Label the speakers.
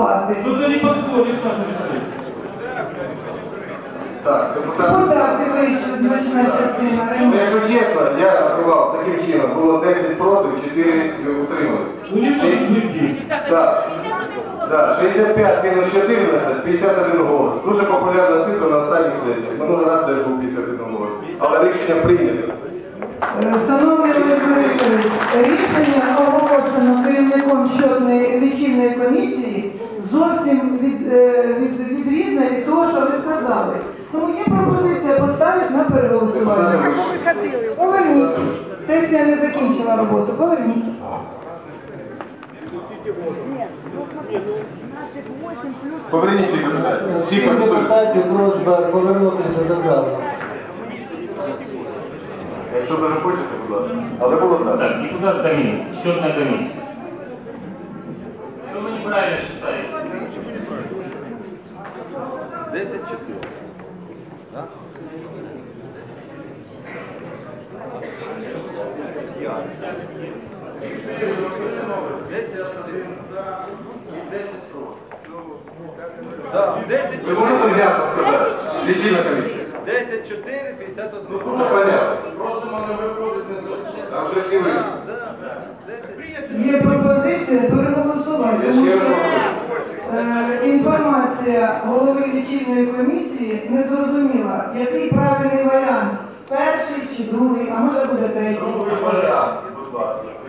Speaker 1: голосувати.
Speaker 2: Тут не підходить наша відповідь.
Speaker 3: Так, депутат.
Speaker 1: Куда ти вийшов, значна частина?
Speaker 3: Ну, якщо чесно, я рахував таким чином. Було 10 проти, 4 утримались. Так, 65 мінус 14, 51 голос. Дуже популярна цифра на останніх сесіях. Минулий раз теж був 51 голос. Але рішення прийнято.
Speaker 1: Шановний Володимир Вікторович, рішення оголошено керівником щодної лічильної комісії зовсім відрізне від того, що ви сказали. Тому є пропозиція поставити на переголосування. Поверніть. Сесія не закінчила роботу. Поверніть.
Speaker 3: Поверніть всіх депутатів.
Speaker 4: Всіх депутатів просьба повернутися до залу.
Speaker 3: Якщо дуже хочеться, будь ласка. Але було так.
Speaker 2: Так, депутат комиссии, счетная комиссия. Что вы неправильно считаете?
Speaker 5: 10-4. Да?
Speaker 3: Ви можете глянути сказати? Лічильна комісія.
Speaker 5: 10-4, 51.
Speaker 3: Ну, понятно. Просимо не виходити не за. Там вже всі вийшли.
Speaker 1: Є пропозиція переголосувати.
Speaker 3: Я
Speaker 1: Тому
Speaker 3: ще раз
Speaker 1: що, інформація голови лічильної комісії не зрозуміла, який правильний варіант. Перший чи другий, а може буде третій.
Speaker 3: Другий варіант, будь ласка.